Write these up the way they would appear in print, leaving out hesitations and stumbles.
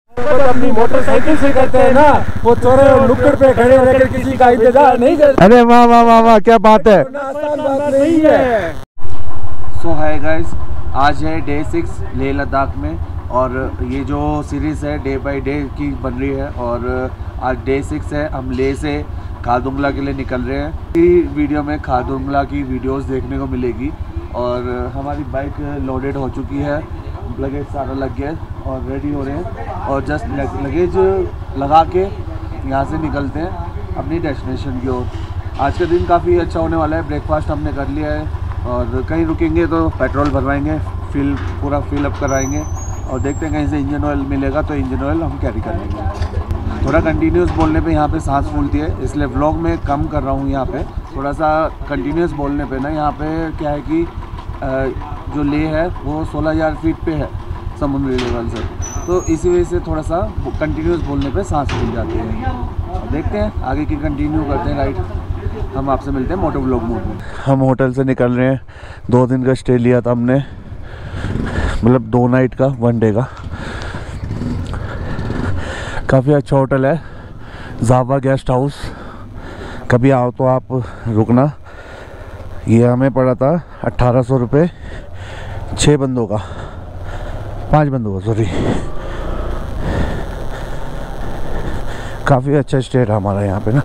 अपनी मोटरसाइकिल से करते हैं ना, वो चौराहे और नुक्कड़ पे खड़े रहकर किसी का इंतजार नहीं करते। अरे वाह वाह वाह वाह, क्या बात है। आसान बात नहीं है। सो हाय गाइस, आज है डे 6 लेह लद्दाख में, और ये जो सीरीज़ है डे बाय डे की बन रही है, और आज डे 6 है। हम लेह से खारदुंगला के लिए निकल रहे हैं। इस वीडियो में खारदुंगला की वीडियोस देखने को मिलेगी, और हमारी बाइक लोडेड हो चुकी है, लगेज सारा लग गया और रेडी हो रहे हैं, और जस्ट लगेज लगा के यहाँ से निकलते हैं अपनी डेस्टिनेशन की ओर। आज का दिन काफ़ी अच्छा होने वाला है। ब्रेकफास्ट हमने कर लिया है, और कहीं रुकेंगे तो पेट्रोल भरवाएंगे, पूरा फिल अप कराएंगे, और देखते हैं कहीं से इंजन ऑयल मिलेगा तो इंजन ऑयल हम कैरी कर लेंगे। थोड़ा कंटिन्यूस बोलने पे यहाँ पे सांस फूलती है, इसलिए व्लॉग में कम कर रहा हूँ। यहाँ पे थोड़ा सा कंटिन्यूस बोलने पे ना, यहाँ पे क्या है कि जो लेह है वो 16,000 फीट पे है समुद्री लेवल से, तो इसी वजह से थोड़ा सा कंटिन्यूस बोलने पे सांस फूल जाती है। देखते हैं आगे की कंटिन्यू करते हैं राइड। हम आपसे मिलते हैं मोटो व्लॉग मोड में। हम होटल से निकल रहे हैं। 2 दिन का स्टे लिया था हमने, मतलब 2 नाइट का 1 डे का। काफ़ी अच्छा होटल है, जावा गेस्ट हाउस। कभी आओ तो आप रुकना। ये हमें पड़ा था 1800 रुपये 6 बंदों का, 5 बंदों का, सॉरी। काफ़ी अच्छा स्टे था हमारा यहाँ पे ना।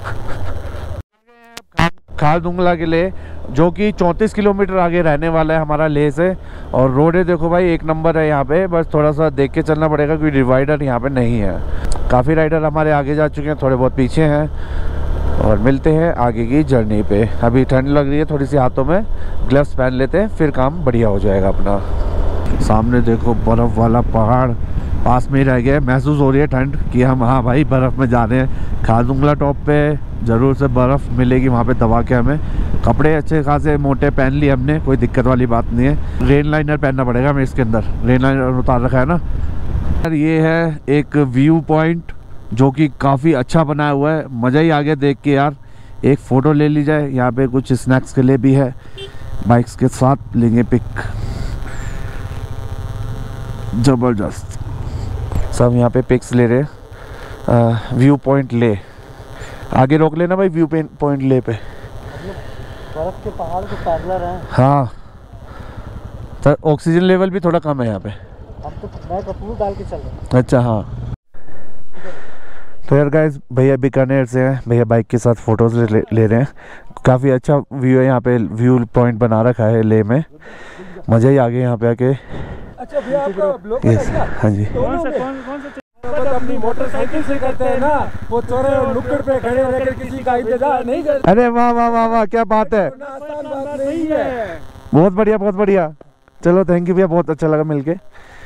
खारदुंगला के लिए, जो कि 34 किलोमीटर आगे रहने वाला है हमारा लेह से। और रोड है देखो भाई, 1 नंबर है यहाँ पे। बस थोड़ा सा देख के चलना पड़ेगा क्योंकि डिवाइडर यहाँ पे नहीं है। काफ़ी राइडर हमारे आगे जा चुके हैं, थोड़े बहुत पीछे हैं, और मिलते हैं आगे की जर्नी पे। अभी ठंड लग रही है थोड़ी सी, हाथों में ग्लव्स पहन लेते हैं, फिर काम बढ़िया हो जाएगा अपना। सामने देखो बर्फ़ वाला पहाड़ पास में ही रह गया। महसूस हो रही है ठंड कि हम, हाँ भाई, बर्फ़ में जा रहे हैं। खारदुंगला टॉप पे ज़रूर से बर्फ़ मिलेगी वहाँ पे दबा के। हमें कपड़े अच्छे खासे मोटे पहन लिए हमने, कोई दिक्कत वाली बात नहीं है। रेन लाइनर पहनना पड़ेगा हमें, इसके अंदर रेन लाइनर उतार रखा है ना। ये है एक व्यू पॉइंट जो कि काफ़ी अच्छा बनाया हुआ है। मज़ा ही आ गया देख के यार। एक फ़ोटो ले ली जाए। यहाँ पे कुछ स्नैक्स के लिए भी है, बाइक्स के साथ लेंगे पिक। ज़बरदस्त, सब यहाँ पे पिक्स ले रहे हैं। व्यू पॉइंट ले, आगे रोक लेना भाई। व्यू पॉइंट ले पे बर्फ के पहाड़ के पैदलर हैं। हाँ, तो ऑक्सीजन लेवल भी थोड़ा कम है यहाँ पे। हम तो मैं कपूर डाल के चल रहे हैं। अच्छा, हाँ। तो यार गाइस, भैया बीकानेर से हैं, भैया बाइक के साथ फ़ोटोज़ ले रहे हैं। काफ़ी अच्छा व्यू है यहाँ पे, व्यू पॉइंट बना रखा है लेह में। मज़ा ही आ गया यहाँ पे आके। अच्छा भैया, आपका ब्लॉग है क्या? हाँ जी। कौन सा अपनी मोटरसाइकिल से करते हैं ना, वो चौराहे और नुक्कड़ पे खड़े रहकर किसी का इंतजार नहीं करते। अरे वाह वाह वाह वाह, क्या बात है। आसान बात नहीं है। बहुत बढ़िया, बहुत बढ़िया। चलो, थैंक यू भैया, बहुत अच्छा लगा मिलके।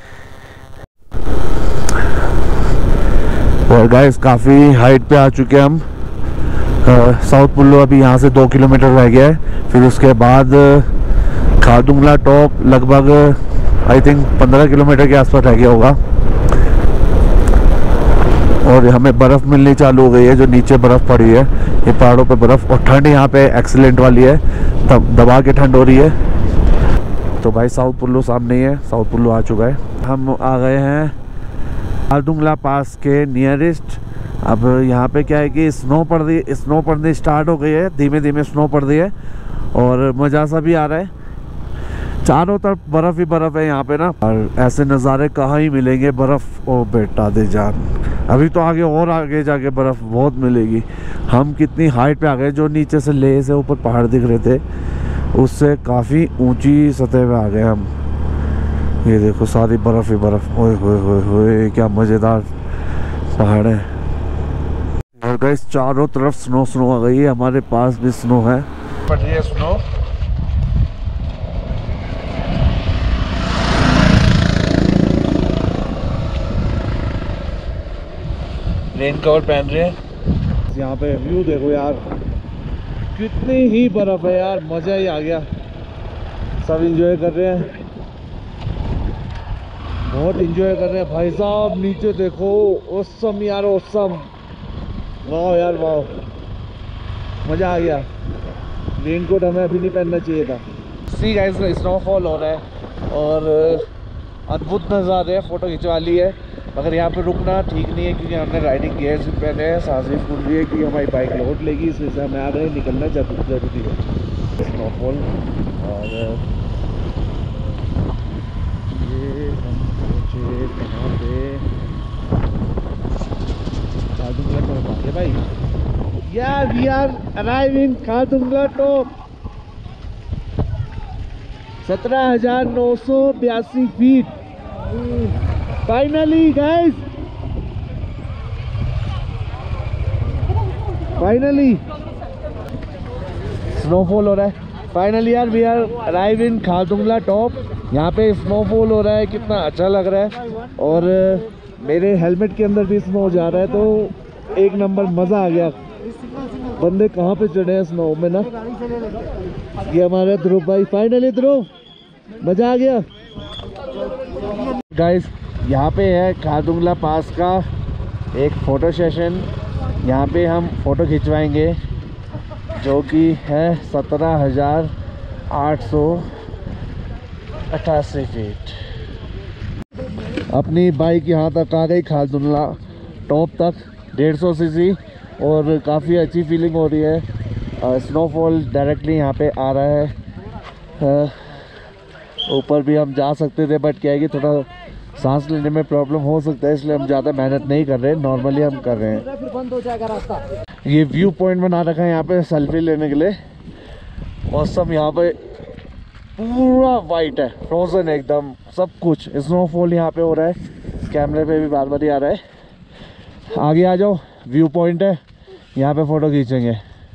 और गाइस, काफ़ी हाइट पे आ चुके हैं हम। साउथ पुल्लो अभी यहाँ से 2 किलोमीटर रह गया है। फिर उसके बाद खारदुंगला टॉप लगभग आई थिंक 15 किलोमीटर के आसपास रह गया होगा। और हमें बर्फ़ मिलनी चालू हो गई है, जो नीचे बर्फ़ पड़ी है, ये पहाड़ों पे बर्फ़। और ठंड यहाँ पे एक्सीलेंट वाली है, तब दबा के ठंड हो रही है। तो भाई साउथ पुल्लो सामने ही है, साउथ पुल्लो आ चुका है। हम आ गए हैं खारदुंगला पास के नियरेस्ट। अब यहाँ पे क्या है कि स्नो पड़नी स्टार्ट हो गई है, धीमे धीमे स्नो पड़ रही है, और मज़ा सा भी आ रहा है। चारों तरफ बर्फ़ ही बर्फ़ है यहाँ पे ना, और ऐसे नज़ारे कहाँ ही मिलेंगे। बर्फ़, ओ बेटा दे जान, अभी तो आगे और आगे जाके बर्फ़ बहुत मिलेगी। हम कितनी हाइट पे आ गए, जो नीचे से लेह से ऊपर पहाड़ दिख रहे थे, उससे काफ़ी ऊंची सतह पे आ गए हम। ये देखो सारी बर्फ़ ही बर्फ़। ओए होए होए होए, क्या मज़ेदार पहाड़ है। और गाइस, चारों तरफ स्नो आ गई है। हमारे पास भी स्नो है, पड़ रही है स्नो। रेन कवर पहन रहे हैं। यहाँ पे व्यू देखो यार, कितनी ही बर्फ़ है यार, मज़ा ही आ गया। सब एंजॉय कर रहे हैं, बहुत एंजॉय कर रहे हैं भाई साहब। नीचे देखो, ओसम यार, ओसम। वाह यार वाह, मज़ा आ गया। रेनकोट हमें अभी नहीं पहनना चाहिए था। सी गाइस, स्नोफॉल हो रहा है और अद्भुत नज़ारे है। फ़ोटो खिंचवा ली है। मगर यहाँ पे रुकना ठीक नहीं है क्योंकि हमने राइडिंग गियर्स भी पहने हैं। सांसें फूल रही है कि हमारी बाइक लोड लेगी, इस वजह से हमें आ रहे हैं, निकलना जरूरी है। स्नोफॉल और ये हम पहुँचे कहाँ पे, खारदुंगला टॉप आ गया भाई। या we are arrive in Khardungla top. 17,982 feet finally guys, finally snowfall हो रहा है। फाइनली यार we are arrive in Khardungla top. यहाँ पे स्नोफॉल हो रहा है, कितना अच्छा लग रहा है। और मेरे हेलमेट के अंदर भी स्नो जा रहा है, तो एक नंबर मज़ा आ गया। बंदे कहाँ पे चढ़े हैं स्नो में ना। ये हमारे ध्रुव भाई, फाइनली ध्रुव मज़ा आ गया गाइस। यहाँ पे है खारदुंगला पास का एक फ़ोटो सेशन। यहाँ पे हम फ़ोटो खिंचवाएंगे जो कि है 17,888 फीट। अपनी बाइक यहाँ तक आ गई, खारदुंगला टॉप तक 150 सीसी, और काफ़ी अच्छी फीलिंग हो रही है। स्नोफॉल डायरेक्टली यहाँ पे आ रहा है। ऊपर भी हम जा सकते थे बट क्या है कि थोड़ा सांस लेने में प्रॉब्लम हो सकता है, इसलिए हम ज़्यादा मेहनत नहीं कर रहे हैं, नॉर्मली हम कर रहे हैं। फिर बंद हो जाएगा रास्ता। ये व्यू पॉइंट बना रखा है यहाँ पे सेल्फी लेने के लिए। मौसम यहाँ पे पूरा वाइट है, फ्रोजन है एकदम सब कुछ। स्नोफॉल यहाँ पे हो रहा है, कैमरे पे भी बार बार ही आ रहा है। आगे आ जाओ, व्यू पॉइंट है, यहाँ पे फ़ोटो खींचेंगे।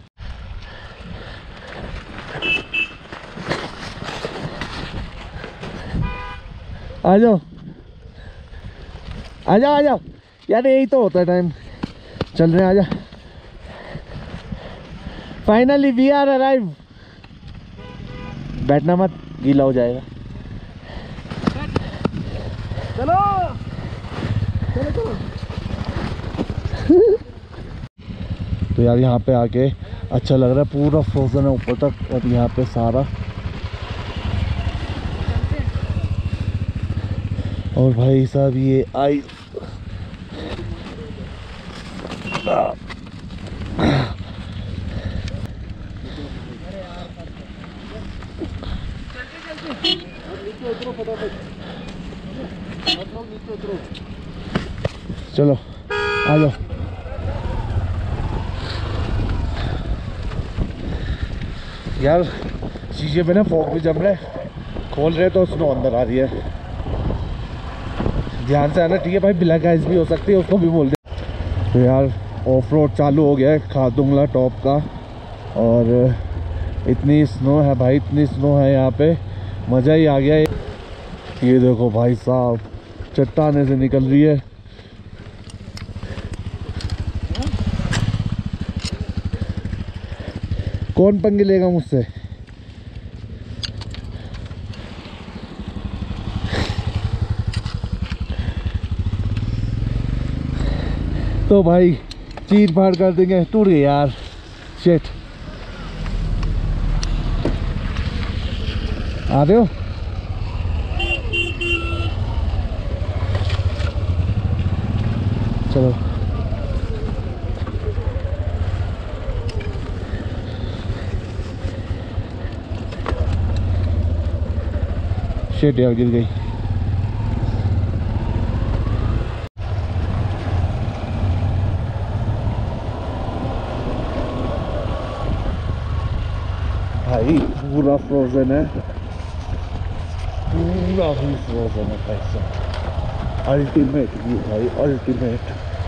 आ जाओ आ जाओ आ जाओ यार, यही तो होता है टाइम। चल रहे हैं, आजा। Finally we are arrive. बैठना मत, गीला हो जाएगा। चलो चलो चलो। तो यार यहाँ पे आके अच्छा लग रहा है, पूरा फ्रोजन है ऊपर तक, और यहाँ पे सारा। और भाई साहब ये आई चलो आ जाओ। यार शीशे पे ना फॉग भी जम रहा है, खोल रहे तो स्नो अंदर आ रही है। ध्यान से आना, ठीक है भाई, ब्लैक आइस भी हो सकती है, उसको भी बोल दे। तो यार ऑफ रोड चालू हो गया है खारदुंगला टॉप का, और इतनी स्नो है भाई, इतनी स्नो है यहाँ पे, मज़ा ही आ गया। ये देखो भाई साहब, चट्टाने से निकल रही है। कौन पंगे लेगा मुझसे। तो भाई चीर फाड़ कर देंगे, टूट गई यार, शिट। आ रहे हो? चलो शिट यार, गिर गई। भाई पूरा फ्रोजन है, पूरा ही फ्रोजन है भाई साहब। अल्टीमेट व्यू भाई, अल्टीमेट।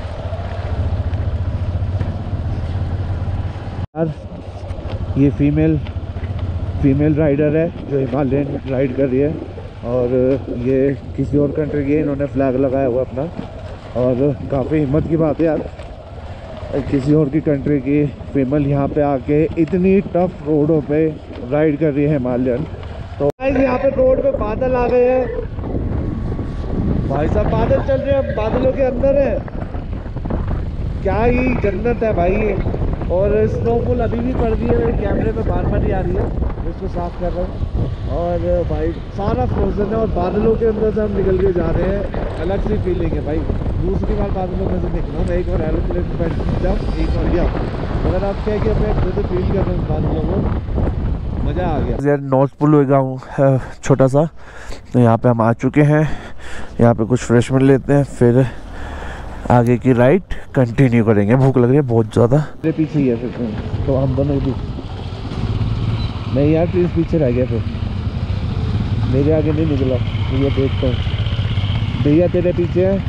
यार ये फीमेल राइडर है जो हिमालयन राइड कर रही है, और ये किसी और कंट्री की है, इन्होंने फ्लैग लगाया हुआ अपना। और काफ़ी हिम्मत की बात है यार, किसी और की कंट्री की फीमेल यहाँ पे आके इतनी टफ रोडों पे राइड कर रही है हिमालयन। तो यहाँ पे रोड पे बादल आ गए हैं भाई साहब, बादल चल रहे हैं, बादलों के अंदर है, क्या ही जन्नत है भाई। और स्नोफॉल अभी भी पड़ रही है, कैमरे पे बार बार ही आ रही है, इसको साफ कर रहा हूँ। और भाई सारा फ्रोजन है और बादलों के अंदर से हम निकल के जा रहे हैं। अलग सी फीलिंग है भाई, दूसरी बार बादलों में से निकला मैं। एक बार एरोप्लेन पर जब एक बार गया, अगर आप क्या कि मैं खुद फील कर रहा हूँ बादलों को, मज़ा आ गया यार। नॉर्थ पुल गाँव है छोटा सा, तो यहाँ पे हम आ चुके हैं। यहाँ पे कुछ फ्रेशमेंट लेते हैं, फिर आगे की राइड कंटिन्यू करेंगे। भूख लग रही है बहुत ज़्यादा। मेरे पीछे ही है फिर तो हम दोनों भी नहीं यार, प्लीज़ पीछे रह गया, फिर मेरे आगे नहीं निकला। भैया देखता हूँ, भैया तेरे पीछे है।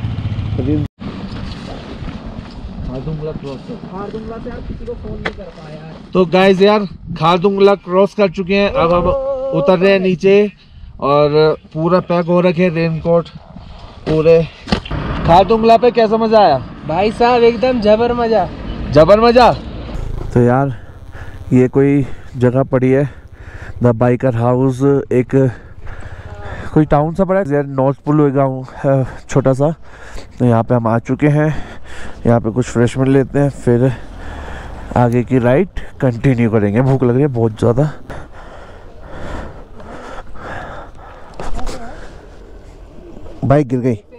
खारदुंगला क्रॉस, खारदुंगला से आप किसी को फोन नहीं कर पाया। तो गाइस यार खारदुंगला क्रॉस कर चुके हैं, अब हम उतर रहे हैं नीचे और पूरा पैक हो रखे रेनकोट पूरे। खारदुंगला पे कैसा मजा आया भाई साहब? एकदम जबर मजा, जबर मजा। तो यार ये कोई जगह पड़ी है द बाइकर हाउस, एक कोई टाउन सा पड़ा है यार। नॉर्थ पुल गाँव है छोटा सा, तो यहाँ पे हम आ चुके हैं। यहाँ पे कुछ फ्रेशमेंट लेते हैं, फिर आगे की राइड कंटिन्यू करेंगे। भूख लग रही है बहुत ज़्यादा। बाइक गिर गई,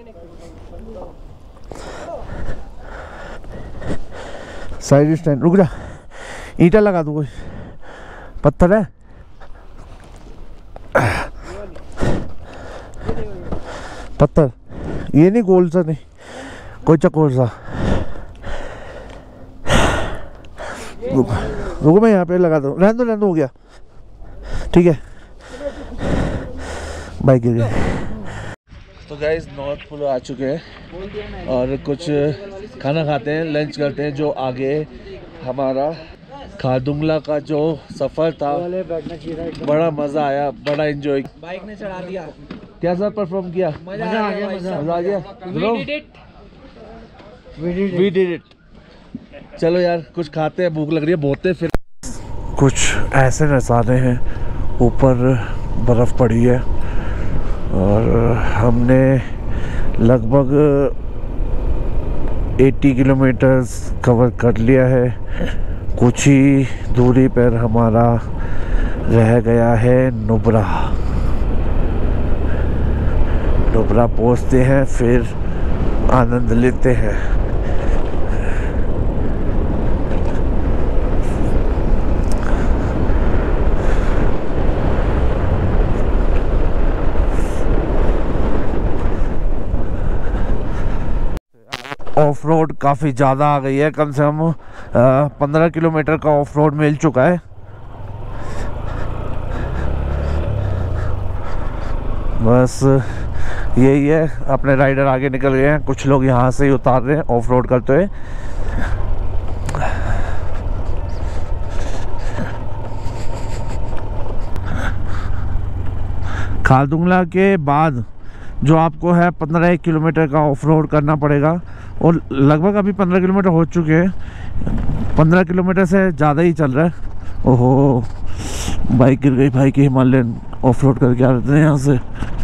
साइड स्टैंड, रुक जा, ईंटा लगा दूँ, कोई पत्थर है। पत्थर ये नहीं, गोल सा नहीं, कोई चकोर सा। रुको मैं यहाँ पे लगा दूँ, रहने दो हो गया, ठीक है। बाइक गिर गई। तो गाइस नॉर्थ पुल आ चुके हैं और कुछ खाना खाते हैं, लंच करते हैं। जो आगे हमारा खारदुंगला का जो सफ़र था बड़ा मज़ा आया, बड़ा एंजॉय। बाइक ने चढ़ा दिया, कैसा परफॉर्म किया? मजा आ गया, मज़ा आ गया। We did it. चलो यार कुछ खाते हैं, भूख लग रही है बहुत है। फिर कुछ ऐसे नज़ारे हैं, ऊपर बर्फ़ पड़ी है और हमने लगभग 80 किलोमीटर्स कवर कर लिया है। कुछ ही दूरी पर हमारा रह गया है नुब्रा। नुब्रा पहुंचते हैं, फिर आनंद लेते हैं। ऑफ रोड काफ़ी ज़्यादा आ गई है, कम से कम 15 किलोमीटर का ऑफ रोड मिल चुका है। बस यही है, अपने राइडर आगे निकल गए हैं, कुछ लोग यहाँ से ही उतार रहे हैं ऑफ रोड करते हुए। खारदुंगला के बाद जो आपको है 15 किलोमीटर का ऑफ रोड करना पड़ेगा, और लगभग अभी 15 किलोमीटर हो चुके हैं। 15 किलोमीटर से ज़्यादा ही चल रहा है। ओहो बाइक गिर गई भाई की, हिमालयन ऑफ रोड करके आ रहे थे यहाँ से,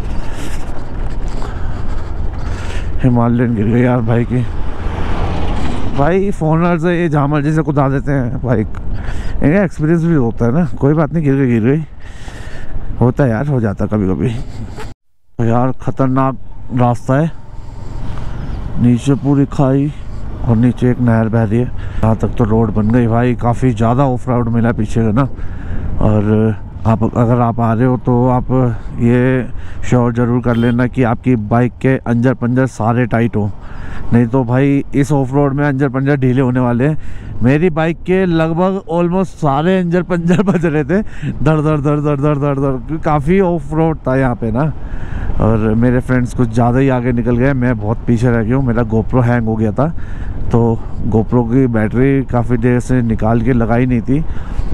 हिमालयन गिर गई यार भाई की। भाई फोनर से ये झामर जैसे कुदा देते हैं बाइक, इनका एक्सपीरियंस भी होता है ना। कोई बात नहीं, गिर गई होता है यार, हो जाता कभी कभी। तो यार ख़तरनाक रास्ता है, नीचे पूरी खाई और नीचे एक नहर बह रही है। यहाँ तक तो रोड बन गई भाई, काफ़ी ज़्यादा ऑफ रोड मिला पीछे का ना। और आप अगर आप आ रहे हो तो आप ये श्योर ज़रूर कर लेना कि आपकी बाइक के अंजर पंजर सारे टाइट हो, नहीं तो भाई इस ऑफ रोड में अंजर पंजर ढीले होने वाले हैं। मेरी बाइक के लगभग ऑलमोस्ट सारे अंजर पंजर बज रहे थे, दर दर दर दर दर दर दर। काफ़ी ऑफ रोड था यहाँ पे ना, और मेरे फ्रेंड्स कुछ ज़्यादा ही आगे निकल गए, मैं बहुत पीछे रह गया हूँ। मेरा गोप्रो हैंग हो गया था, तो गोप्रो की बैटरी काफ़ी देर से निकाल के लगाई नहीं थी,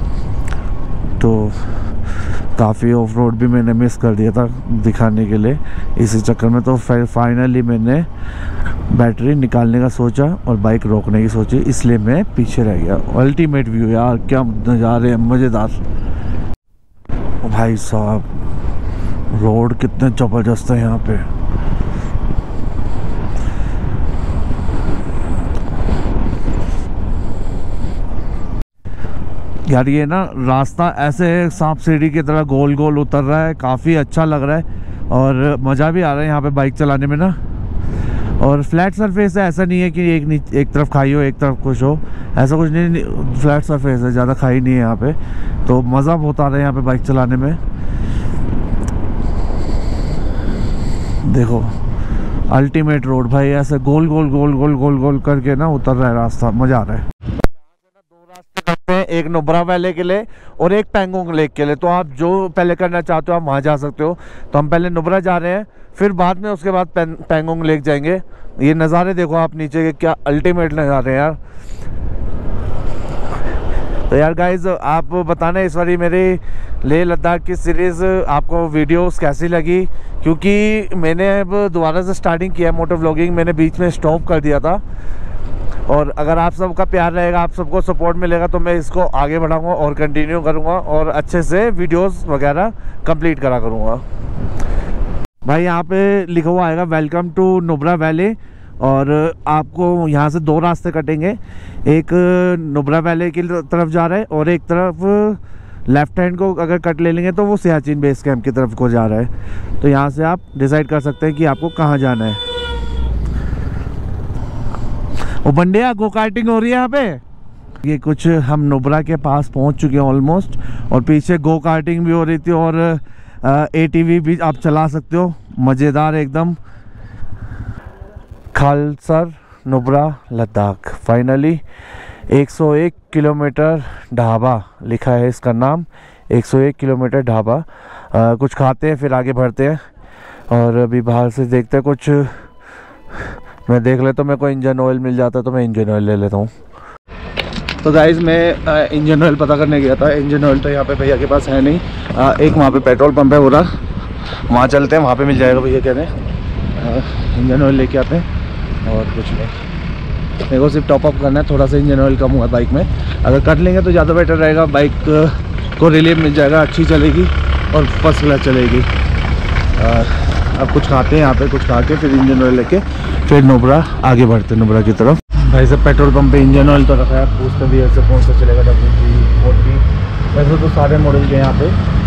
तो काफ़ी ऑफ रोड भी मैंने मिस कर दिया था दिखाने के लिए इसी चक्कर में। तो फिर फाइनली मैंने बैटरी निकालने का सोचा और बाइक रोकने की सोची, इसलिए मैं पीछे रह गया। अल्टीमेट व्यू यार, क्या नज़ारे हैं, मज़ेदार। भाई साहब रोड कितने ज़बरदस्त है यहाँ पे। यार ये ना रास्ता ऐसे सांप सीढ़ी की तरह गोल गोल उतर रहा है, काफ़ी अच्छा लग रहा है और मज़ा भी आ रहा है यहाँ पे बाइक चलाने में ना। और फ्लैट सरफेस है, ऐसा नहीं है कि एक तरफ खाई हो एक तरफ कुछ हो, ऐसा कुछ नहीं, फ्लैट सरफेस है, ज़्यादा खाई नहीं है यहाँ पे, तो मज़ा बहुत आ रहा है यहाँ पे बाइक चलाने में। देखो अल्टीमेट रोड भाई, ऐसे गोल गोल गोल गोल गोल गोल करके ना उतर रहा है रास्ता, मज़ा आ रहा है। दो रास्ते करते हैं, एक नुब्रा वैली के लिए और एक पेंगोंग लेक के लिए, तो आप जो पहले करना चाहते हो आप वहाँ जा सकते हो। तो हम पहले नुब्रा जा रहे हैं, फिर बाद में उसके बाद पेंगोंग लेक जाएंगे। ये नज़ारे देखो आप नीचे के, क्या अल्टीमेट नज़ारे हैं यार। तो यार गाइज आप बताना इस बारी मेरी लेह लद्दाख की सीरीज़ आपको वीडियोस कैसी लगी, क्योंकि मैंने अब दोबारा से स्टार्टिंग किया है मोटर व्लॉगिंग, मैंने बीच में स्टॉप कर दिया था। और अगर आप सबका प्यार रहेगा, आप सबको सपोर्ट मिलेगा, तो मैं इसको आगे बढ़ाऊंगा और कंटिन्यू करूंगा और अच्छे से वीडियोस वगैरह कंप्लीट करा करूंगा। भाई यहाँ पे लिखा हुआ आएगा वेलकम टू नुब्रा वैली, और आपको यहाँ से दो रास्ते कटेंगे, एक नुब्रा वैली की तरफ जा रहा है और एक तरफ लेफ्ट हैंड को अगर कट ले लेंगे तो वो सियाचिन बेस कैंप की तरफ को जा रहा है। तो यहाँ से आप डिसाइड कर सकते हैं कि आपको कहाँ जाना है। वो बंडिया गो कार्टिंग हो रही है यहाँ पे। ये कुछ हम नुब्रा के पास पहुँच चुके हैं ऑलमोस्ट, और पीछे गो कार्टिंग भी हो रही थी और ATV भी आप चला सकते हो, मज़ेदार एकदम। खालसर नुब्रा लद्दाख, फाइनली 101 किलोमीटर ढाबा लिखा है इसका नाम, 101 किलोमीटर ढाबा। कुछ खाते हैं फिर आगे बढ़ते हैं, और अभी बाहर से देखते हैं कुछ, मैं देख लेता हूँ मेरे को इंजन ऑयल मिल जाता है तो मैं इंजन ऑयल ले लेता हूँ। तो गाइज़ मैं इंजन ऑयल पता करने गया था, इंजन ऑयल तो यहाँ पे भैया के पास है नहीं। एक वहाँ पे पेट्रोल पंप है पूरा, वहाँ चलते हैं, वहाँ पे मिल जाएगा भैया कह रहे हैं। इंजन ऑयल लेके आते हैं और कुछ नहीं, मेरे को सिर्फ टॉपअप करना है, थोड़ा सा इंजन ऑयल कम हुआ बाइक में, अगर कर लेंगे तो ज़्यादा बेटर रहेगा, बाइक को रिलीफ मिल जाएगा, अच्छी चलेगी और फर्स्ट क्लास चलेगी। अब कुछ खाते हैं यहाँ पे, कुछ खा के फिर इंजन ऑयल लेके फिर नुब्रा आगे बढ़ते हैं नुब्रा की तरफ। भाई साहब पेट्रोल पंप पे इंजन ऑयल तो रखा है, पूछते भी ऐसे कौन सा चलेगा, WD-40 वैसे तो सारे मॉडल के यहाँ पे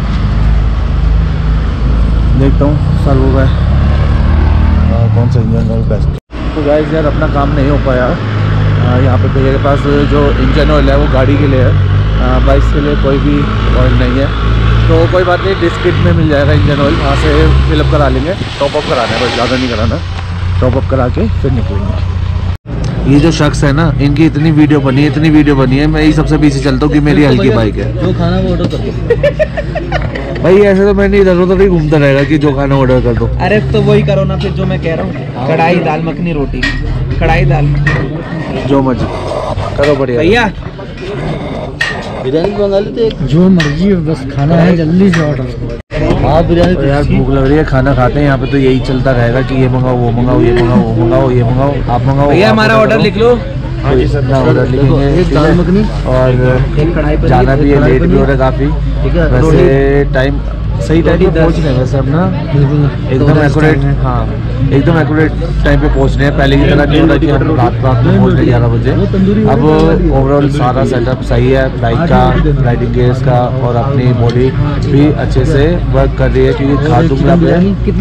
देखता हूँ सर्वो का कौन सा इंजन ऑयल बेस्ट। तो गाइस यार अपना काम नहीं हो पाया, यहाँ पे भैया के पास जो इंजन ऑयल है वो गाड़ी के लिए है, बाइक के लिए कोई भी ऑयल नहीं है। तो कोई बात नहीं, डिस्किट में मिल जाएगा इंजन ऑयल, वहाँ से फिलअप करा लेंगे, टॉपअप कराना है बस, ज़्यादा नहीं कराना, टॉपअप करा के फिर निकलेंगे। ये जो शख्स है ना, इनकी इतनी वीडियो बनी है, मैं यही सबसे पीछे चलता हूँ कि मेरी हल्की बाइक है। जो खाना वो ऑर्डर कर दो। भाई ऐसे तो मैंने इधर उधर ही घूमता रहेगा कि जो खाना ऑर्डर कर दो। अरे तो वही करो ना फिर जो मैं कह रहा हूँ, कढ़ाई दाल मखनी रोटी, कढ़ाई दाल जो मर्जी करो, बढ़िया भैया। बिरयानी मंगा लेते, जो मर्जी हो बस खाना है, जल्दी से ऑर्डर। हाँ बिरयानी तो यार भूख लग रही है, खाना खाते हैं यहाँ पे, तो यही चलता रहेगा कि ये मंगाओ वो मंगाओ, ये मंगाओ वो मंगाओ, ये मंगाओ आप मंगाओ। भैया हमारा ऑर्डर लिख लो। हाँ जी सर, ऑर्डर लिखेंगे, दाल मखनी, और जाना भी है, लेट भी हो रहा है काफ़ी, वैसे टाइम सही टाइम पे पहुँच रहे हैं वैसे अब ना, एकदम एक्यूरेट, हाँ एकदम एक्यूरेट टाइम पे पहुँच रहे हैं। पहले की तरह नहीं हो रहा कि हम रात में पहुँच रहे 11 बजे। अब ओवरऑल सारा सेटअप सही है, बाइक का, राइडिंग गेयर्स का, और अपनी बॉडी भी अच्छे से वर्क कर रही है, क्योंकि खाटुंगला पे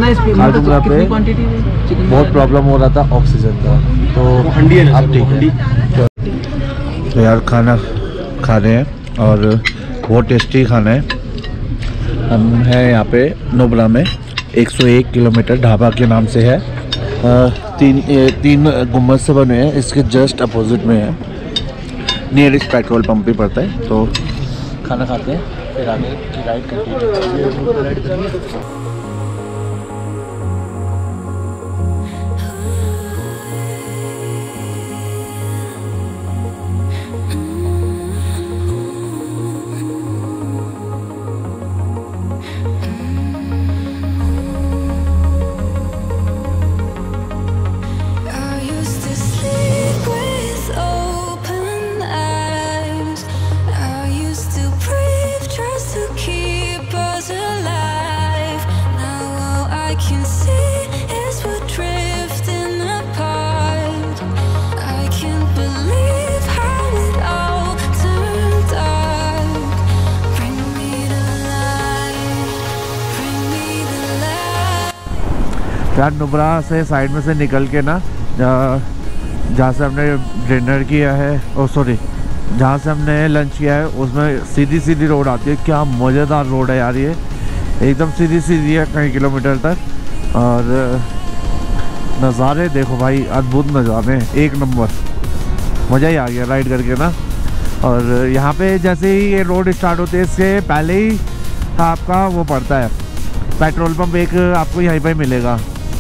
बहुत प्रॉब्लम हो रहा था ऑक्सीजन का, तो अब ठीक है। तो यार खाना खा रहे हैं और बहुत टेस्टी खाना है। हम हैं यहाँ पे नुब्रा में, 101 किलोमीटर ढाबा के नाम से है, तीन गुम्बद से बने हैं, इसके जस्ट अपोजिट में है, नियरेस्ट पेट्रोल पंप भी पड़ता है। तो खाना खाते हैं फिर आगे की ride continue. Just to keep us alive. यार नुब्रा से साइड में से निकल के ना जहाँ से हमने डिनर किया है, ओ सॉरी जहाँ से हमने लंच किया है, उसमें सीधी सीधी रोड आती है। क्या मज़ेदार रोड है यार, ये एकदम सीधी सीधी है कई किलोमीटर तक। और नज़ारे देखो भाई, अद्भुत नज़ारे, एक नंबर, मज़ा ही आ गया राइड करके ना। और यहाँ पे जैसे ही ये रोड स्टार्ट होती है, इससे पहले ही आपका वो पड़ता है पेट्रोल पंप, एक आपको यहीं पे मिलेगा।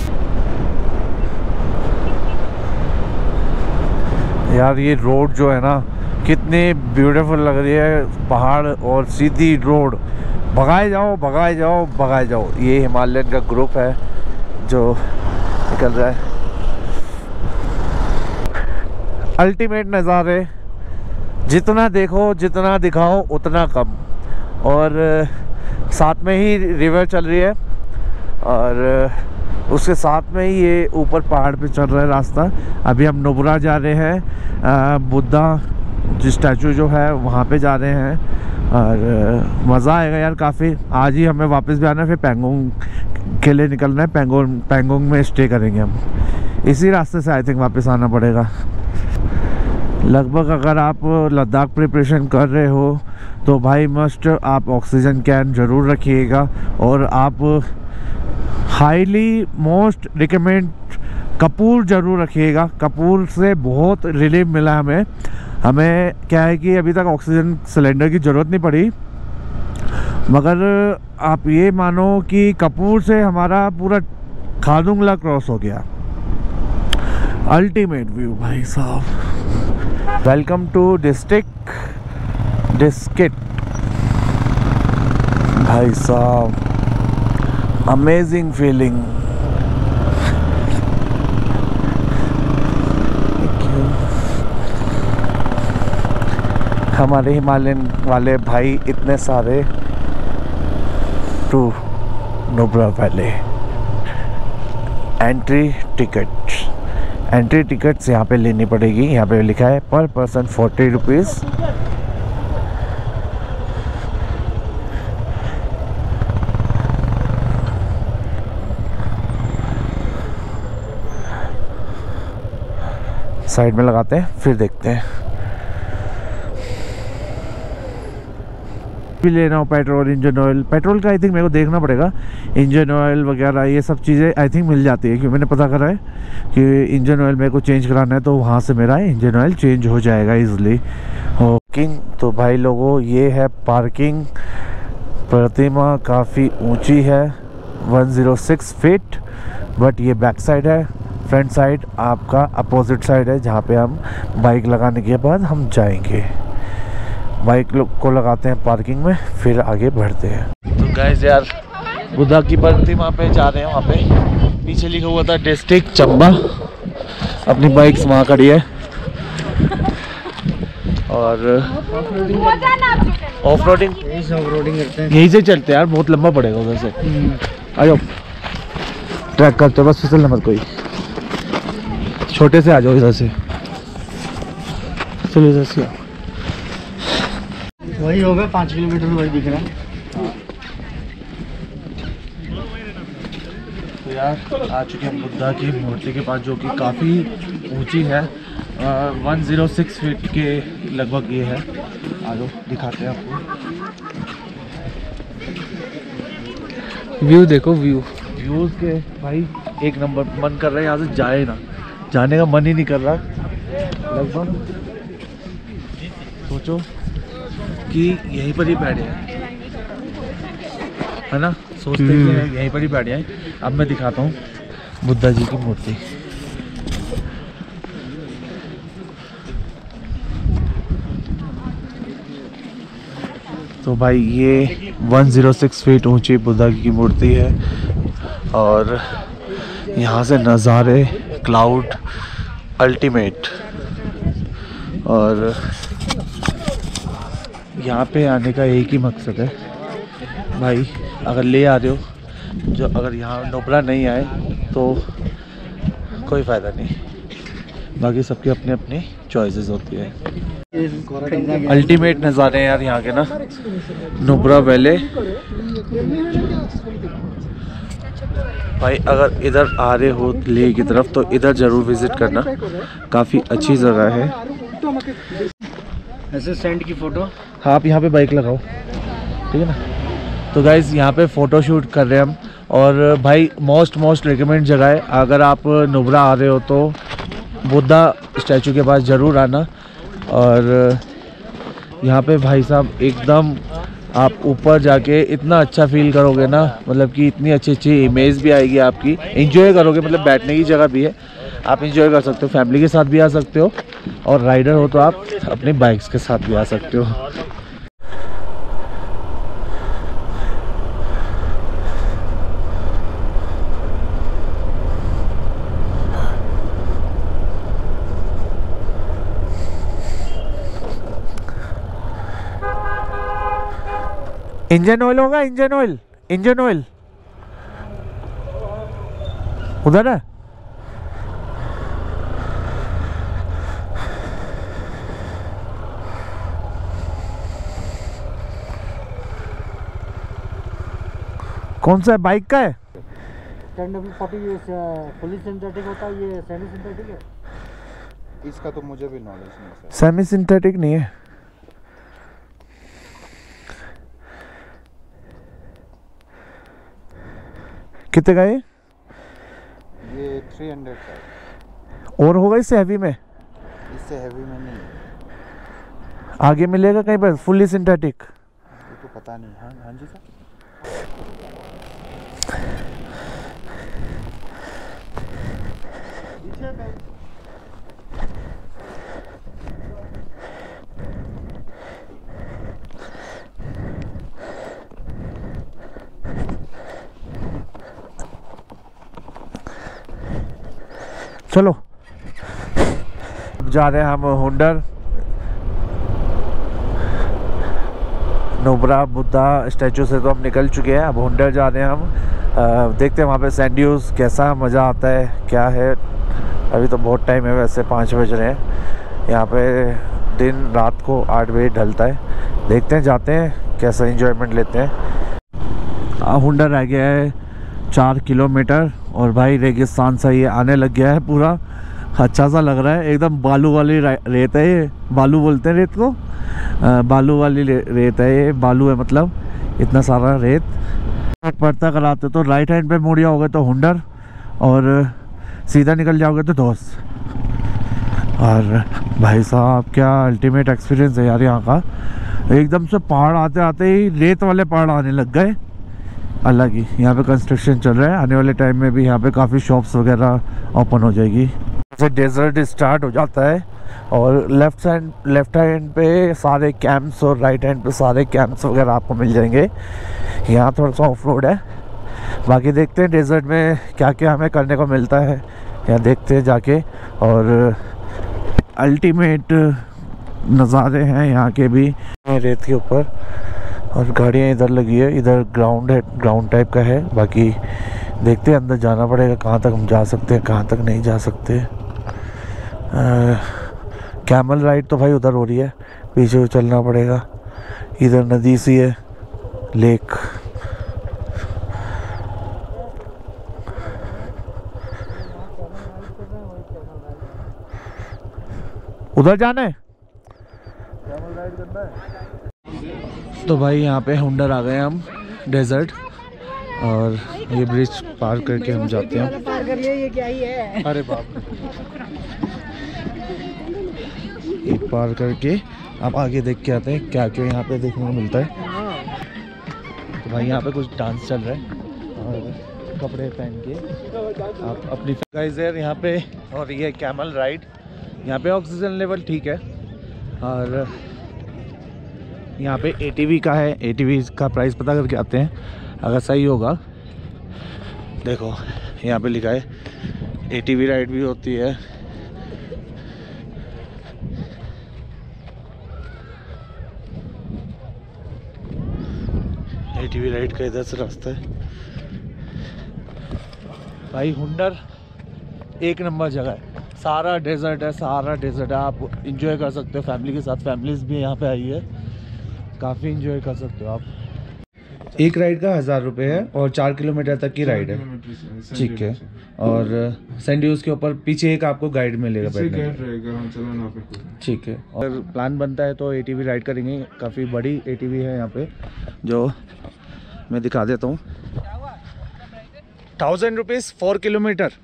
यार ये रोड जो है ना कितनी ब्यूटीफुल लग रही है, पहाड़ और सीधी रोड, भगाए जाओ भगाए जाओ भगाए जाओ। ये हिमालयन का ग्रुप है जो निकल रहा है। अल्टीमेट नज़ारे, जितना देखो जितना दिखाओ उतना कम। और साथ में ही रिवर चल रही है और उसके साथ में ही ये ऊपर पहाड़ पे चल रहा है रास्ता। अभी हम नुब्रा जा रहे हैं, बुद्धा जो स्टैचू जो है वहाँ पे जा रहे हैं। और मज़ा आएगा यार काफ़ी। आज ही हमें वापस भी आना है, फिर पेंगोंग के लिए निकलना है। पेंगोंग में स्टे करेंगे हम, इसी रास्ते से आई थिंक वापस आना पड़ेगा लगभग। अगर आप लद्दाख प्रिपरेशन कर रहे हो तो भाई मस्ट आप ऑक्सीजन कैन ज़रूर रखिएगा। और आप हाईली मोस्ट रिकमेंड कपूर ज़रूर रखिएगा। कपूर से बहुत रिलीफ मिला हमें क्या है कि अभी तक ऑक्सीजन सिलेंडर की ज़रूरत नहीं पड़ी, मगर आप ये मानो कि कपूर से हमारा पूरा खादुंगला क्रॉस हो गया। अल्टीमेट व्यू भाई साहब। वेलकम टू डिस्ट्रिक्ट भाई साहब, अमेजिंग फीलिंग। हमारे हिमालयन वाले भाई इतने सारे to Nubra valley. Entry tickets यहाँ पे लेनी पड़ेगी। यहाँ पे लिखा है पर पर्सन 40 रुपीज़। साइड में लगाते हैं फिर देखते हैं। भी लेना हो पेट्रोल, इंजन ऑयल, पेट्रोल का आई थिंक मेरे को देखना पड़ेगा। इंजन ऑयल वगैरह ये सब चीज़ें आई थिंक मिल जाती है, क्योंकि मैंने पता करा है कि इंजन ऑयल मेरे को चेंज कराना है तो वहाँ से मेरा इंजन ऑयल चेंज हो जाएगा इजीली। पार्किंग तो भाई लोगों ये है पार्किंग। प्रतिमा काफ़ी ऊंची है, 106 फीट, बट ये बैक साइड है। फ्रंट साइड आपका अपोजिट साइड है, जहाँ पे हम बाइक लगाने के बाद हम जाएंगे। बाइक को लगाते हैं पार्किंग में, फिर आगे बढ़ते हैं। तो गाइस यार बुद्धा की प्रतिमा पे जा रहे हैं। वहाँ पे पीछे लिखा हुआ था डिस्ट्रिक्ट चंबा। अपनी बाइक्स वहाँ खड़ी है और ऑफ रोडिंग करते हैं। यहीं से चलते हैं यार, बहुत लंबा पड़ेगा उधर से। आ जाओ, ट्रैक करते हो, बस फिसलना मत कोई। छोटे से आ जाओ इधर से, चलो इधर से। वही होगा 5 किलोमीटर वही दिख रहा है। तो यार आ चुके हैं बुद्धा की मूर्ति के पास, जो कि काफ़ी ऊंची है, 106 फीट के लगभग ये है। आ जाओ दिखाते हैं आपको। व्यू देखो, व्यूज़ के भाई एक नंबर। मन कर रहा है यहाँ से जाए ना, जाने का मन ही नहीं कर रहा। लगभग सोचो कि यहीं पर ही बैठ जाए, है ना, सोचते हैं यहीं पर ही बैठ जाए। अब मैं दिखाता हूँ बुद्धा जी की मूर्ति। तो भाई ये 106 फीट ऊंची बुद्धा की मूर्ति है और यहाँ से नज़ारे क्लाउड अल्टीमेट। और यहाँ पे आने का एक ही मकसद है भाई, अगर ले आ रहे हो, जो अगर यहाँ नुब्रा नहीं आए तो कोई फ़ायदा नहीं, बाकी सबकी अपनी अपनी चॉइसेस होती है। अल्टीमेट नज़ारे हैं यार यहाँ के ना, नुब्रा वैली। भाई अगर इधर आ रहे हो लेह की तरफ तो इधर ज़रूर विज़िट करना, काफ़ी अच्छी जगह है। ऐसे सेंड की फोटो। हाँ आप यहाँ पे बाइक लगाओ, ठीक है ना। तो गाइज़ यहाँ पे फ़ोटो शूट कर रहे हैं हम। और भाई मोस्ट रिकमेंड जगह है, अगर आप नुब्रा आ रहे हो तो बुद्धा स्टैचू के पास ज़रूर आना। और यहाँ पे भाई साहब एकदम आप ऊपर जाके इतना अच्छा फील करोगे ना, मतलब कि इतनी अच्छी इमेज भी आएगी आपकी, एंजॉय करोगे। मतलब बैठने की जगह भी है, आप एंजॉय कर सकते हो, फैमिली के साथ भी आ सकते हो, और राइडर हो तो आप अपनी बाइक्स के साथ भी आ सकते हो। इंजन ऑयल होगा, इंजन ऑयल उधर है। कौन सा है, बाइक का है? 10W40 ये फुली सिंथेटिक होता है, ये सेमी सिंथेटिक है। इसका तो मुझे भी नॉलेज नहीं है। सेमी सिंथेटिक नहीं है। कितने का ये 300 का है। और होगा इससे हैवी में? इससे हैवी में नहीं, आगे मिलेगा कहीं पर फुल्ली सिंथेटिक? ये तो पता नहीं। हाँ हाँ जी सर। चलो जा रहे हैं हम हुंडर। नुब्रा बुद्धा स्टैचू से तो हम निकल चुके हैं, अब हुंडर जा रहे हैं हम। देखते हैं वहाँ पे सैंड ड्यूज कैसा मज़ा आता है, क्या है। अभी तो बहुत टाइम है, वैसे 5 बज रहे हैं। यहाँ पे दिन रात को 8 बजे ढलता है। देखते हैं, जाते हैं, कैसा एंजॉयमेंट लेते हैं। हुंडर रह गया है 4 किलोमीटर और भाई रेगिस्तान सा ये आने लग गया है पूरा। अच्छा सा लग रहा है, एकदम बालू वाली रेत है ये। बालू बोलते हैं रेत को, बालू वाली रेत है ये। बालू है मतलब इतना सारा रेत। पड़ता कराते तो राइट हैंड पे मुड़िया होगे तो हुंडर, और सीधा निकल जाओगे तो दोस्त। और भाई साहब क्या अल्टीमेट एक्सपीरियंस है यार यहाँ का। एकदम से पहाड़ आते आते ही रेत वाले पहाड़ आने लग गए अलग ही। यहाँ पे कंस्ट्रक्शन चल रहा है, आने वाले टाइम में भी यहाँ पे काफ़ी शॉप्स वगैरह ओपन हो जाएगी। जैसे डेजर्ट स्टार्ट हो जाता है और लेफ्ट हैंड पे सारे कैंप्स और राइट हैंड पे सारे कैंप्स वगैरह आपको मिल जाएंगे। यहाँ थोड़ा सा ऑफ रोड है, बाकी देखते हैं डेजर्ट में क्या क्या हमें करने को मिलता है, यहाँ देखते हैं जाके। और अल्टीमेट नज़ारे हैं यहाँ के भी रेत के ऊपर, और गाड़ियाँ इधर लगी है। इधर ग्राउंड है, ग्राउंड टाइप का है। बाकी देखते हैं, अंदर जाना पड़ेगा, कहाँ तक हम जा सकते हैं, कहाँ तक नहीं जा सकते। कैमल राइड तो भाई उधर हो रही है, पीछे चलना पड़ेगा। इधर नदी सी है, लेक। उधर जाना है, कैमल राइड करना है। तो भाई यहाँ पे हुंडर आ गए हम डेजर्ट, और ये ब्रिज पार करके हम जाते हैं। पार करिए, ये क्या ही है। अरे बाप रे, ये पार करके अब आगे देख के आते हैं क्या क्या यहाँ पे देखने को मिलता है। तो भाई यहाँ पे कुछ डांस चल रहा है, और कपड़े पहन के आप अपनी गाइस यार यहाँ पे। और ये कैमल राइड, यहाँ पे ऑक्सीजन लेवल ठीक है। और यहाँ पे ATV का है, ATV का प्राइस पता करके आते हैं, अगर सही होगा। देखो यहाँ पे लिखा है ATV राइड भी होती है। ATV राइड का इधर से रास्ता है। भाई हुंडर एक नंबर जगह है, सारा डेजर्ट है, सारा डेजर्ट है। आप इंजॉय कर सकते हो फैमिली के साथ, फैमिलीज भी यहाँ पे आई है, काफ़ी इंजॉय कर सकते हो आप। एक राइड का 1000 रुपये है और 4 किलोमीटर तक की राइड है। ठीक है। और सैंड ड्यूज के ऊपर पीछे एक आपको गाइड मिलेगा बैठने का। ठीक है। और प्लान बनता है तो ATV राइड करेंगे। काफ़ी बड़ी ATV है यहाँ पे, जो मैं दिखा देता हूँ। 1000 रुपीज़ 4 किलोमीटर।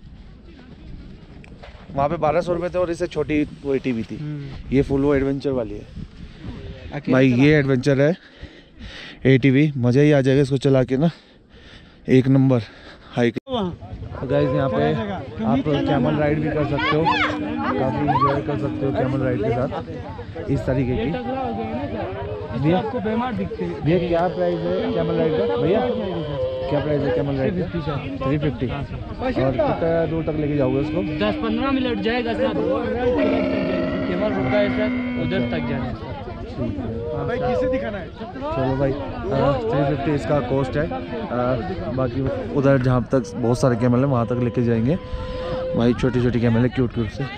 वहाँ पे 1200 रुपये थे और इससे छोटी वो ATV थी। ये फुल वो एडवेंचर वाली है भाई। ये एडवेंचर है ATV, मज़ा ही आ जाएगा इसको चला के ना, एक नंबर हाइक। तो गाइस यहाँ पे आप कैमल राइड भी कर सकते हो, काफ़ी इंजॉय कर सकते हो कैमल राइड के साथ इस तरीके की। भैया क्या प्राइस है कैमल राइड का? भैया क्या प्राइस है कैमल राइड का? 350। और कितना दूर तक लेके जाओगे उसको? 10-15 मिनट जाएगा सर। केवल रुका है सर, उधर तक जाना है। भाई किसे दिखाना है? चलो भाई 350 इसका कॉस्ट है। बाकी उधर जहाँ तक बहुत सारे कैमल हैं वहाँ तक लेके जाएंगे भाई। छोटी छोटी कैमल है क्यूट क्यूट से।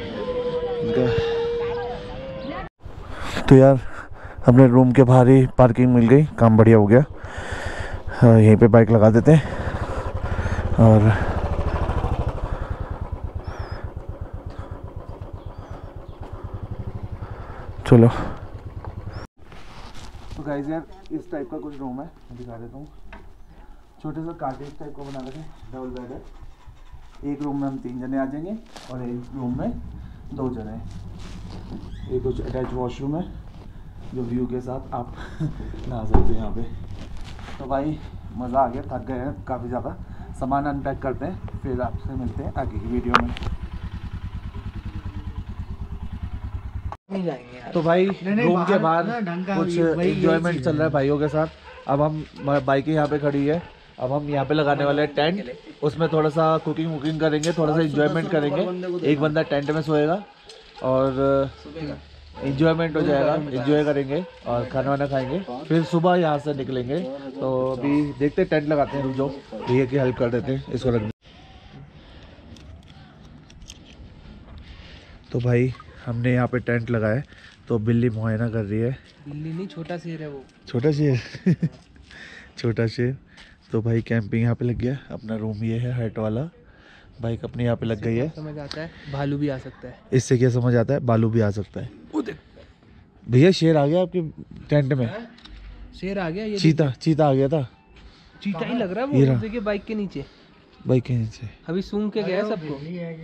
तो यार अपने रूम के बाहर ही पार्किंग मिल गई, काम बढ़िया हो गया। यहीं पे बाइक लगा देते हैं और चलो। तो गाइस यार इस टाइप का कुछ रूम है, मैं दिखा देता हूँ। छोटे सा कार्टेज टाइप का बना रखे, डबल बेड है। एक रूम में हम 3 जने आ जाएंगे और एक रूम में 2 जने। एक कुछ अटैच वॉशरूम है जो व्यू के साथ आप नहा सकते हैं यहाँ पे। तो भाई मज़ा आ गया, थक गए हैं काफ़ी ज़्यादा। सामान अनपैक करते हैं, फिर आपसे मिलते हैं आगे की वीडियो में। तो भाई रूम के बाहर कुछ एंजॉयमेंट चल रहा है भाइयों के साथ। अब हम बाइकें यहाँ पे खड़ी है, अब हम यहाँ पे लगाने वाले हैं टेंट। उसमें थोड़ा सा कुकिंग वुकिंग करेंगे, थोड़ा सा एंजॉयमेंट करेंगे। एक बंदा टेंट में सोएगा और एंजॉयमेंट हो जाएगा, एंजॉय करेंगे और खाना वाना खाएंगे। फिर सुबह यहाँ से निकलेंगे। तो अभी देखते टेंट लगाते हैं, रुक जाओ भैया की हेल्प कर देते हैं इसको रख। तो भाई हमने यहाँ पे टेंट लगाया, तो बिल्ली मुआयना कर रही है। बिल्ली नहीं, छोटा शेर है वो। छोटा शेर छोटा शेर। तो भाई कैंपिंग यहाँ पे लग गया। अपना रूम ये है हट वाला, बाइक अपनी यहाँ पे लग गई है। समझ आता है भालू भी आ सकता है। इससे क्या समझ आता है? भालू भी आ सकता है। भैया शेर आ गया आपके टेंट में? शेर आ गया। ये चीता आ गया था। चीता ही लग रहा है वो, देखिए बाइक के नीचे। बाइक के नीचे अभी सूंघ के गया सबको।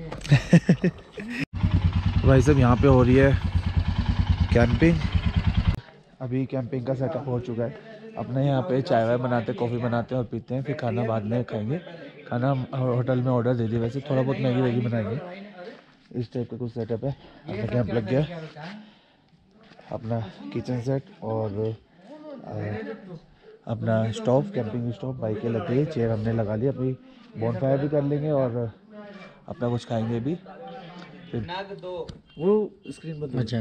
भाई साहब यहाँ पे हो रही है कैंपिंग। अभी कैंपिंग का सेटअप हो चुका है। अपने यहाँ पे चाय वाय बनाते, कॉफ़ी बनाते हैं और पीते हैं। फिर खाना बाद में खाएंगे। खाना होटल में ऑर्डर दे दिया, वैसे थोड़ा बहुत मैगी वैगी बनाएंगे। इस टाइप का कुछ सेटअप है। अपना कैंप लग गया, अपना किचन सेट और अपना स्टोव, कैंपिंग स्टोव, बाइकें लग गई, चेयर हमने लगा ली। अभी बॉनफायर भी कर लेंगे और अपना कुछ खाएंगे भी। फिर वो स्क्रीन बंद। अच्छा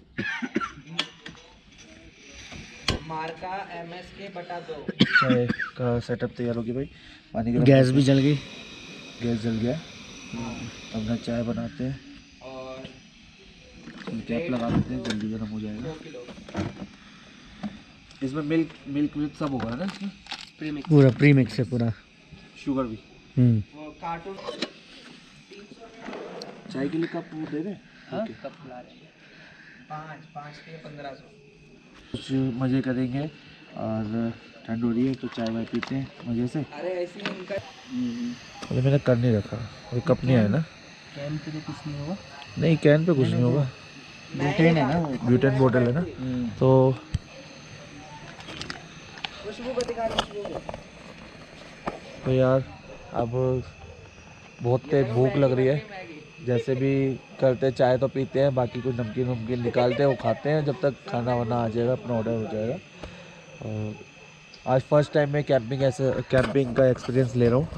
मार्का MSK/2 चाय का सेटअप तैयार हो गया भाई। पानी की गैस भी जल गई, गैस जल गया। अपना चाय बनाते हैं और कैप लगा देते हैं, जल्दी गर्म हो जाएगा। इसमें मिल्क सब होगा ना इसमें? पूरा प्रीमिक्स है पूरा, शुगर भी। वो कार्टून चाय के लिए कप वो दे रहे हैं? कप ला रहे हैं। 5 के 1500। कुछ मज़े करेंगे और ठंड हो रही है तो चाय वाय पीते हैं मज़े से। अरे ऐसे ही इनका अरे मैंने कर नहीं रखा, अभी कप नहीं आया ना। कैन पे तो कुछ नहीं होगा। नहीं कैन पे कुछ नहीं होगा, ब्यूटेन है ना वो, ब्यूटेन बोतल है ना। तो यार अब बहुत तेज भूख लग रही है। जैसे भी करते चाय तो पीते हैं, बाकी कुछ नमकीन वमकीन निकालते हैं, वो खाते हैं जब तक खाना वाना आ जाएगा, अपना ऑर्डर हो जाएगा। और आज फर्स्ट टाइम मैं कैंपिंग का एक्सपीरियंस ले रहा हूँ।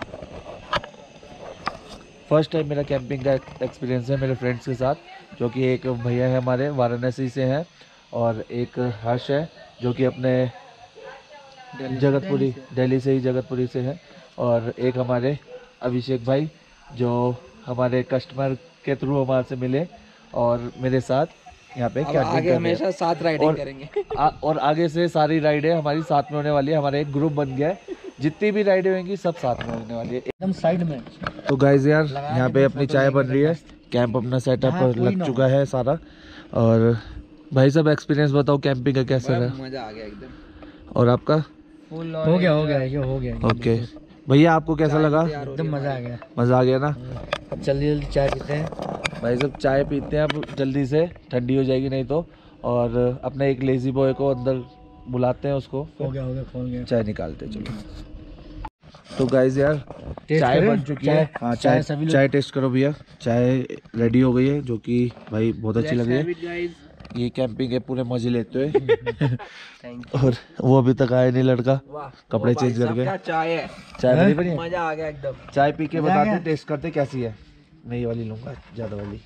फर्स्ट टाइम मेरा कैंपिंग का एक्सपीरियंस है मेरे फ्रेंड्स के साथ, जो कि एक भैया है हमारे वाराणसी से हैं और एक हर्ष है जो कि अपने जगतपुरी दिल्ली से ही जगतपुरी से हैं, और एक हमारे अभिषेक भाई जो हमारे कस्टमर के थ्रू हमारे से मिले और मेरे साथ यहाँ पे अब कैंपिंग आगे कर हमेशा साथ राइडिंग करेंगे। और आगे से सारी राइडें हमारी साथ में होने वाली है। हमारा एक ग्रुप बन गया है, जितनी भी राइडें होंगी सब साथ में होने वाली है एकदम साइड में। तो गाइज यार यहाँ पे अपनी चाय बन रही है, कैंप अपना सेटअप लग चुका है सारा। और भाई साहब एक्सपीरियंस बताओ कैंपिंग का कैसा रहा? मजा आ गया एकदम। और आपका? हो गया ये हो गया। ओके भैया आपको कैसा लगा? एकदम मजा आ गया। मज़ा आ गया ना? अब जल्दी जल्दी चाय पीते हैं। भाई साहब चाय पीते हैं अब जल्दी से, ठंडी हो जाएगी नहीं तो। और अपने एक लेजी बॉय को अंदर बुलाते हैं, उसको हो गया खोल गया। चाय निकालते चलो। तो गाइज यार चाय बन चुकी है। हाँ चाय टेस्ट करो भैया। चाय रेडी हो गई है जो कि भाई बहुत अच्छी लग रही है। ये कैंपिंग के पूरे मजे लेते हुए और वो अभी तक आया नहीं लड़का, कपड़े चेंज करके। चाय बड़ी मजा आ गया एकदम। चाय पी के बताते टेस्ट करते कैसी है। मैं ये वाली लूंगा, ज्यादा वाली।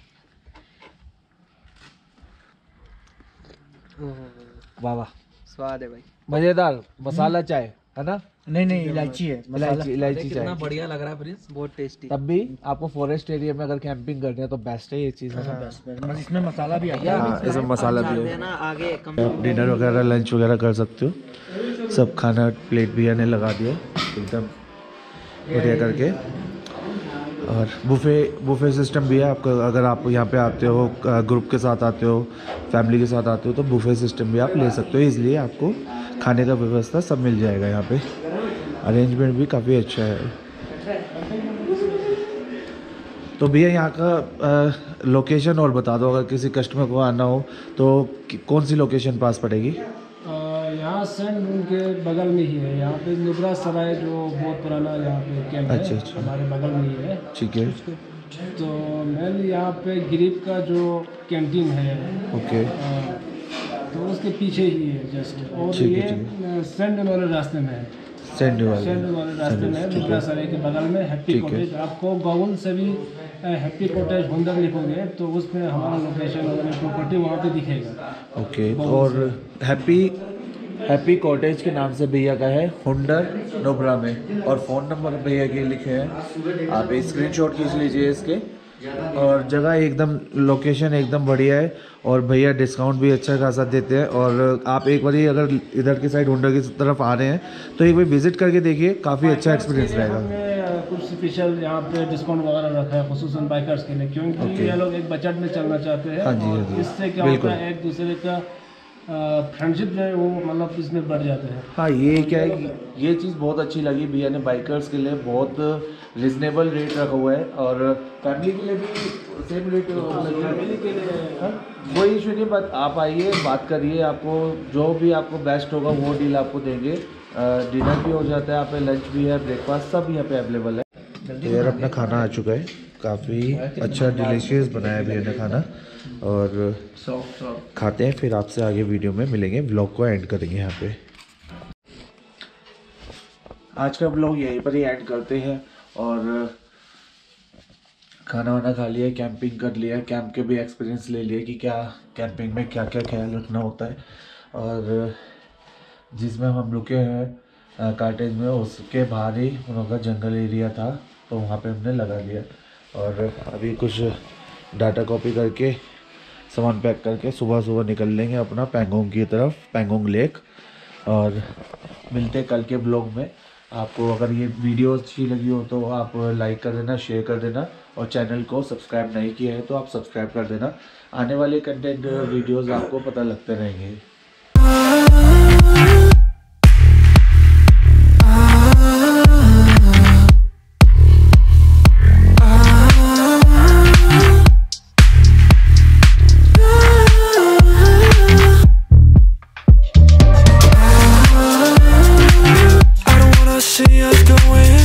वाह वाह स्वाद है भाई, मजेदार मसाला चाय है ना? नहीं इलायची है। इलायची चाय बढ़िया लग रहा है प्रिंस, बहुत टेस्टी। तब भी आपको फॉरेस्ट एरिया में अगर कैंपिंग करनी है तो बेस्ट है ये चीज़ है ना? इसमें मसाला भी आ गया। हाँ इसमें मसाला भी है। आगे डिनर वगैरह लंच वगैरह कर सकते हो। सब खाना प्लेट भी ने लगा दिया एकदम बढ़िया करके। और बुफे सिस्टम भी है आपका। अगर आप यहाँ पे आते हो ग्रुप के साथ आते हो, फैमिली के साथ आते हो तो बुफे सिस्टम भी आप ले सकते हो। इसलिए आपको खाने का व्यवस्था सब मिल जाएगा यहाँ पे। अरेंजमेंट भी काफ़ी अच्छा है। तो भैया यहाँ का लोकेशन और बता दो, अगर किसी कस्टमर को आना हो तो कौन सी लोकेशन पास पड़ेगी? यहाँ सेंट मून के बगल में ही है। यहाँ पे नुब्रा सराय जो बहुत पुराना यहाँ पे कैंप है, अच्छा। हमारे बगल में ही है। ठीक है। तो मैंने यहाँ पे गिरीब का जो कैंटीन है, ओके, तो उसके पीछे ही है जस्ट। और ये सेंट वाले रास्ते में है। सेंट वाले रास्ते में है, नुब्रा सराय के बगल में हैप्पी कॉटेज। आपको गूगल से भी हैप्पी कॉटेज हुंडर लिखोगे तो उसमें हमारा लोकेशन और प्रॉपर्टी वहाँ पे दिखेगा। ओके। और हैप्पी कॉटेज के नाम से भैया का है हुंडर नुब्रा में। और फ़ोन नंबर भैया के लिखे हैं, आप स्क्रीनशॉट खींच लीजिए इसके। और जगह एकदम लोकेशन एकदम बढ़िया है। और भैया डिस्काउंट भी अच्छा खासा देते हैं। और आप एक बार अगर इधर की साइड हुंडर की तरफ आ रहे हैं तो एक बार विजिट करके देखिए, काफ़ी अच्छा एक्सपीरियंस रहेगा। कुछ स्पेशल यहाँ पे डिस्काउंट वगैरह रखा है खुसूसन बाइकर्स के लिए, क्योंकि ये लोग एक बजट में चलना चाहते हैं। हाँ जी। इससे क्या होता है, एक दूसरे का फ्रेंडशिप जो है वो मतलब इसमें बढ़ जाते हैं। हाँ ये क्या है कि ये चीज़ बहुत अच्छी लगी भैया ने, बाइकर्स के लिए बहुत रिजनेबल रेट रखा हुआ है। और फैमिली के लिए भी सेम रेट फैमिली के लिए कोई इशू नहीं। बट आप आइए, बात करिए, आपको जो भी आपको बेस्ट होगा वो डील आपको देंगे। डिनर भी हो जाता है, यहाँ पे लंच भी है, ब्रेकफास्ट सब यहाँ पे अवेलेबल है। तो यार अपना खाना आ चुका है, काफ़ी अच्छा डिलीशियस बनाया है भैया ने खाना। और खाते हैं, फिर आपसे आगे वीडियो में मिलेंगे, व्लॉग को एंड करेंगे यहाँ पे। आज का व्लॉग यहीं पर ही एंड करते हैं। और खाना वाना खा लिया, कैंपिंग कर लिया, कैंप के भी एक्सपीरियंस ले लिए कि क्या कैंपिंग में क्या क्या ख्याल रखना होता है। और जिसमें हम रुके हैं कॉटेज में, उसके बाहर ही उन लोगों का जंगल एरिया था, तो वहाँ पे हमने लगा लिया। और अभी कुछ डाटा कॉपी करके सामान पैक करके सुबह निकल लेंगे अपना पैंगोंग की तरफ, पैंगोंग लेक। और मिलते कल के ब्लॉग में। आपको अगर ये वीडियो अच्छी लगी हो तो आप लाइक कर देना, शेयर कर देना। और चैनल को सब्सक्राइब नहीं किया है तो आप सब्सक्राइब कर देना। आने वाले कंटेंट वीडियोज़ आपको पता लगते रहेंगे। see us going